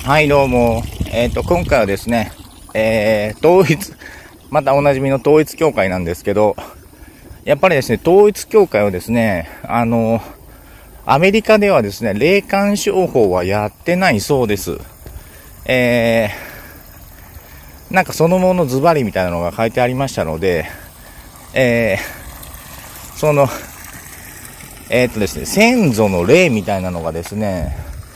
はい、どうも。今回はですね、またおなじみの統一教会なんですけど、やっぱりですね、統一教会はですね、アメリカではですね、霊感商法はやってないそうです。なんかそのものズバリみたいなのが書いてありましたので、その、ですね、先祖の霊みたいなのがですね、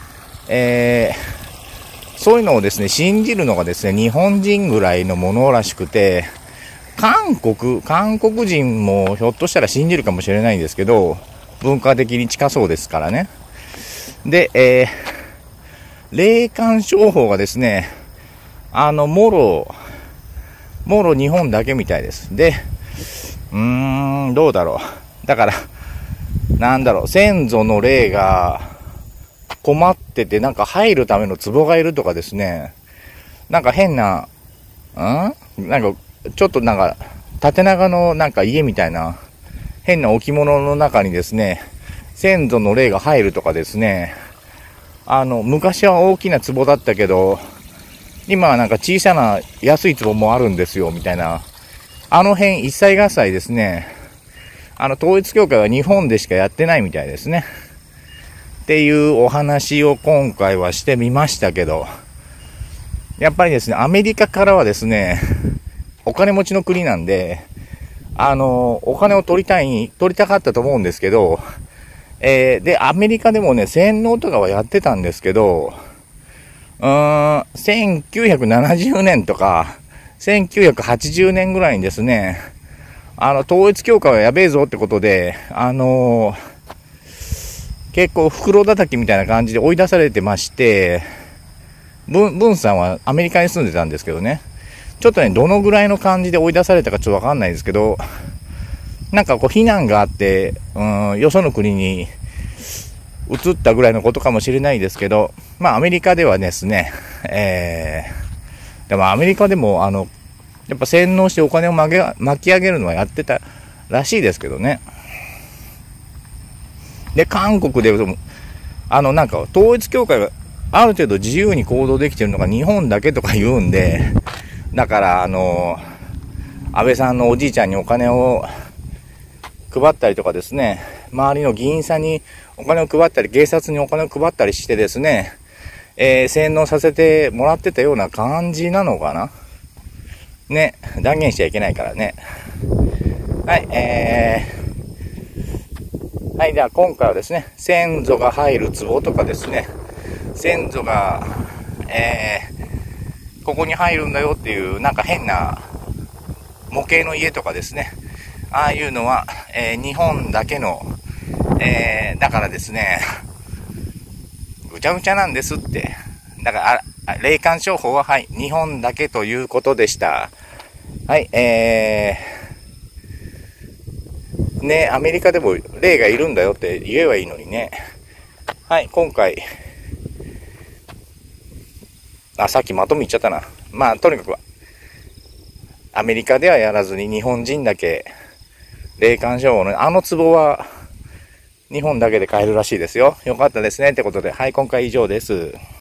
そういうのをですね、信じるのがですね、日本人ぐらいのものらしくて、韓国人もひょっとしたら信じるかもしれないんですけど、文化的に近そうですからね。で、霊感商法がですね、もろ日本だけみたいです。で、どうだろう。だから、先祖の霊が困ってて、なんか入るための壺がいるとかですね、なんか変な、なんか、ちょっとなんか、縦長のなんか家みたいな、変な置物の中にですね、先祖の霊が入るとかですね、昔は大きな壺だったけど、今はなんか小さな安い壺もあるんですよ、みたいな。あの辺一切合切ですね。統一教会は日本でしかやってないみたいですね。っていうお話を今回はしてみましたけど、やっぱりですね、アメリカからはですね、お金持ちの国なんで、お金を取りたかったと思うんですけど、で、アメリカでもね、洗脳とかはやってたんですけど、1970年とか、1980年ぐらいにですね、統一教会はやべえぞってことで、結構袋叩きみたいな感じで追い出されてまして、文さんはアメリカに住んでたんですけどね、ちょっとね、どのぐらいの感じで追い出されたかちょっとわかんないですけど、なんかこう避難があって、よその国に移ったぐらいのことかもしれないですけど、まあアメリカではですね、でもアメリカでもやっぱ洗脳してお金を巻き上げるのはやってたらしいですけどね。で、韓国でも、なんか統一教会がある程度自由に行動できてるのが日本だけとか言うんで、だから安倍さんのおじいちゃんにお金を配ったりとかですね、周りの議員さんにお金を配ったり、警察にお金を配ったりしてですね、洗脳させてもらってたような感じなのかなね、断言しちゃいけないからね。はい、はい、では今回はですね、先祖が入る壺とかですね、先祖が、ここに入るんだよっていうなんか変な模型の家とかですね、ああいうのは、日本だけの、だからですね、ぐちゃぐちゃなんですって。だから霊感商法ははい、日本だけということでした。はい、ね、アメリカでも霊がいるんだよって言えばいいのにね。はい、今回、さっきまとめ言っちゃったな。まあ、とにかく、アメリカではやらずに日本人だけ、霊感商法の、壺は、日本だけで買えるらしいですよ。よかったですね。ってことで、はい、今回以上です。